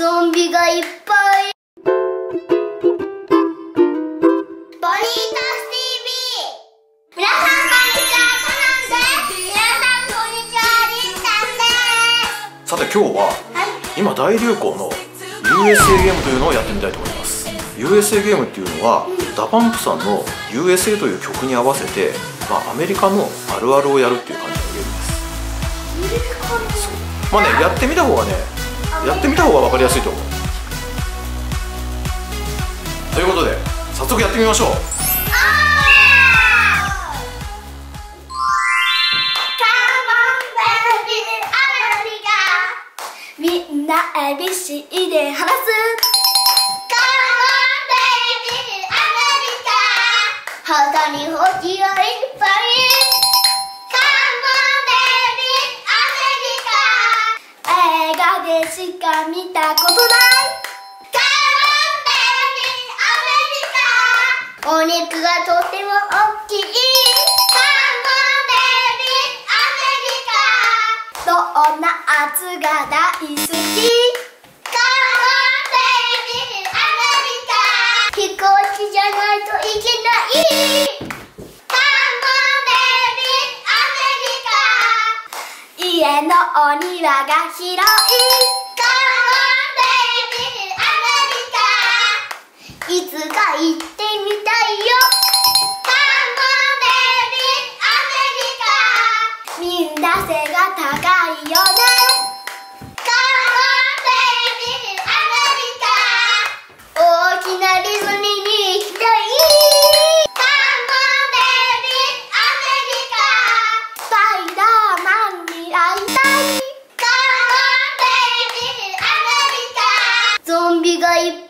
ゾンビがいっぱい。ボニータス TV。 皆さんこんにちは、コナンです。皆さんこんにちは、りんちゃんです。 さて今日は、今大流行の USA ゲームというのをやってみたいと思います。 USA ゲームっていうのは、ダパンプさんの USA という曲に合わせて、アメリカのあるあるをやるっていう感じのゲームです。やってみた方が分かりやすいと思う。ということで早速やってみましょう。 みんな ABC で話す。肌にホジがいっぱい。映画でしか見たことない。お肉がとても大きい。どんな圧が大好き。飛行機じゃないといけない。家のお庭が広い。いつか行ってみたいよ。みんな背が高いよね。大きなディズニーに行きたい。スパイダーマンに会いたい。ゾンビがいっぱい。